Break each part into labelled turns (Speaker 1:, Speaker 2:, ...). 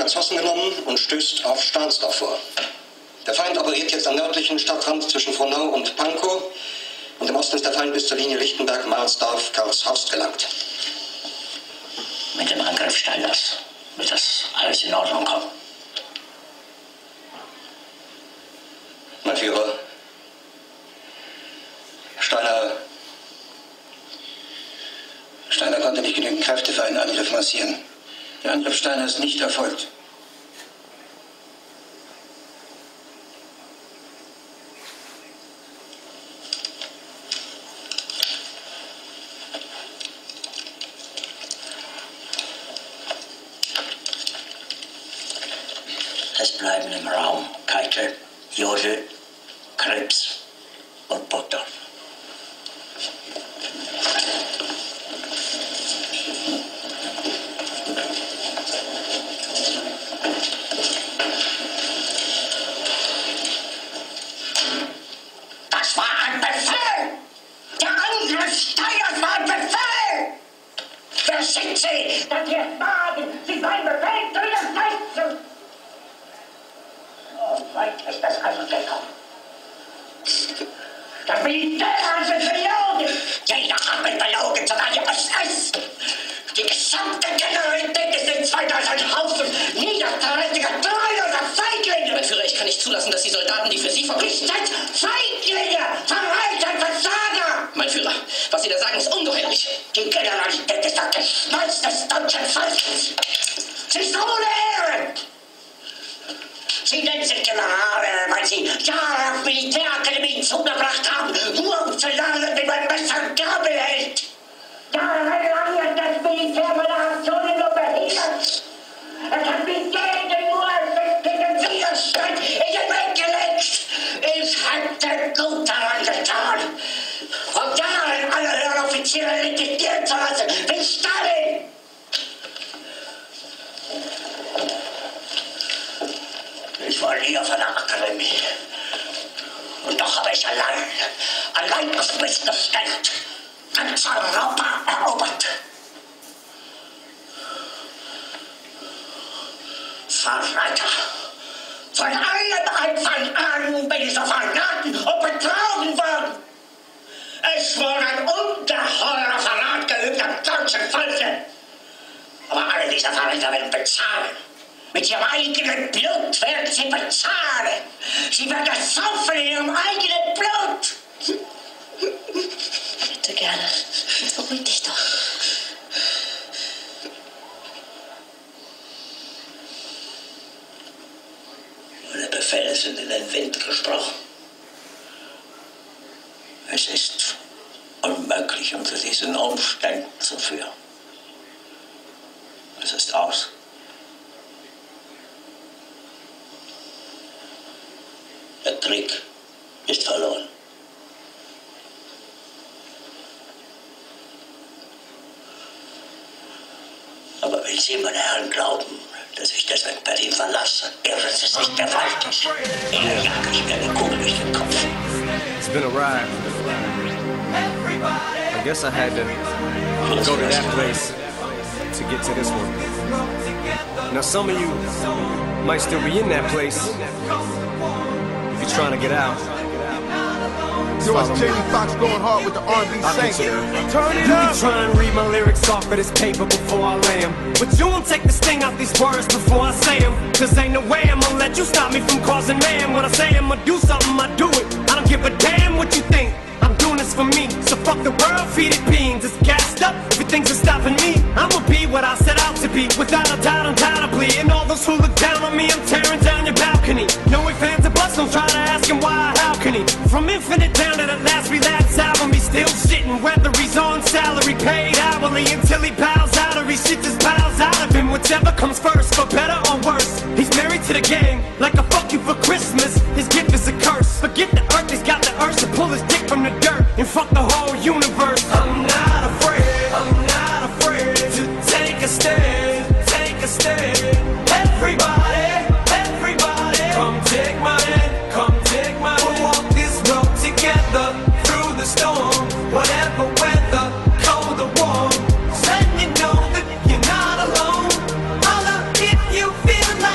Speaker 1: Zerschossen genommen und stößt auf Stahnsdorf vor. Der Feind operiert jetzt am nördlichen Stadtrand zwischen Frohnau und Pankow. Und im Osten ist der Feind bis zur Linie Lichtenberg, Karlshorst gelangt.
Speaker 2: Mit dem Angriff Steiners wird das alles in Ordnung kommen.
Speaker 1: Mein Führer, Steiner konnte nicht genügend Kräfte für einen Angriff massieren. Der Angriff Steiner ist nicht erfolgt.
Speaker 2: Es bleiben im Raum Keitel, Jodl, Krebs und Butter.
Speaker 3: Das war ein Befehl! Der Angriff Steiners war ein Befehl! Wer schickt Sie? Dass Sie es wagen, Sie seinen Befehl zu widersetzen! So weit ist das also gekommen. Das Militär hat mich belogen! Jeder hat mich belogen, sogar die SS! Die gesamte Generalität ist in 2000 Haufen niederträchtiger, treuloser Feiglinge!
Speaker 4: Mein Führer, ich kann nicht zulassen, dass die Soldaten, die für Sie
Speaker 3: Nicht als Feiglinge! Verreiter, Versager!
Speaker 4: Mein Führer, was Sie da sagen, ist ungeheuerlich.
Speaker 3: Die Generalität ist das Geschmolz des deutschen Volkes! Sie ist ohne Ehre! Sie nennen sich Generale, weil Sie Jahre auf Militärakademien zugebracht haben, nur um zu lernen, wie man Messer und Gabel hält. Jahrelang hat das Militär meine Aktionen nur behindert. Es hat mich gegen nur gegen Widerstand in den Weg gelegt. Ich hatte gut daran getan, vor Jahren alle höheren Offiziere liquidieren zu lassen, wie Stalin. Ich war nie auf einer Akademie. Und doch habe ich allein auf mich gestellt, ganz Europa erobert. Verräter! Von allem Anfang an bin ich so verraten und betrogen worden. Es wurde ein ungeheurer Verrat geübt am deutschen Volke. Aber alle diese Verräter werden bezahlen. Mit ihrem eigenen Blut werden sie bezahlen. Sie werden das saufen in ihrem eigenen Blut.
Speaker 5: Bitte gerne. Beruhig dich doch.
Speaker 2: Meine Befehle sind in den Wind gesprochen. Es ist unmöglich, unter diesen Umständen zu führen. Es ist aus. Der Krieg ist verloren. Aber wenn Sie, meine Herren, glauben, dass ich deswegen Berlin verlasse, irren Sie sich gewaltig. Ihnen jage ich mir eine Kugel durch den Kopf.
Speaker 6: It's been a ride. I guess I had to go to that place to get to this one. Now some of you might still be in that place. If you're trying to get out.
Speaker 7: Yo, it's Jamie Foxx going hard with the R&B Saints. Turn it up!
Speaker 8: You try and read my lyrics off of this paper before I lay 'em, but you won't take the sting out these words before I say 'em. Cause ain't no way I'ma let you stop me from causing man. When I say I'ma do something, I do it. I don't give a damn what you think. I'm doing this for me. So fuck the world, feed it beans. It's gassed up, everything's stopping me. I'ma be what I set out to be, without a doubt, undoubtedly. And all those who look down on me, I'm tearing down your balcony. No ifs, ands, or buts, don't try to ask him why, how can he? From Infinite down to the last relapse album, he's still shitting, whether he's on salary, paid hourly, until he bows out or he shits his bowels out of him. Whichever comes first, for better or worse. He's married to the game, like a fuck you for Christmas. His gift is a curse. Forget the earth, he's got the urge to pull his dick from the dirt and fuck the whole universe. I'm not afraid to take a stand, Everybody, come take my hand, we'll walk this road together through the storm, whatever weather, cold or warm. Letting you know that you're not alone. Holla if you feel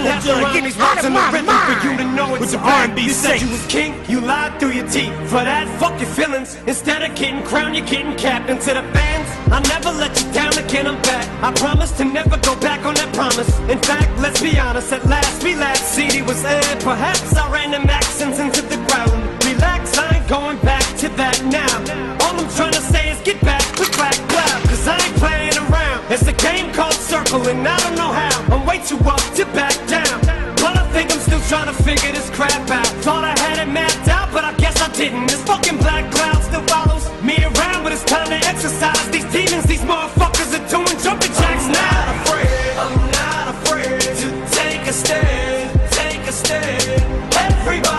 Speaker 8: have to rhyme these words in the rhythm for you to know it's a rap. You said you was king, you lied through your teeth. For that, fuck your feelings. Instead of getting crowned, you're getting capped. And to the fans, I'll never let you down again, I'm back. I promise to never go back on that promise. In fact, let's be honest, at last we last CD was aired. Perhaps I ran them accents into the ground. Relax, I ain't going back to that now. All I'm trying to say is get back, click, clack, clap. Cause I ain't playing around. It's a game called Circle and I don't know how. I'm way too up to back down. But I think I'm still trying to figure this crap out. Thought I had it mapped out, but I guess I didn't. This fucking black cloud still follows me around, but it's time to exercise these demons. These motherfuckers are doing jumping jacks now. I'm not afraid to take a stand, take a stand. Everybody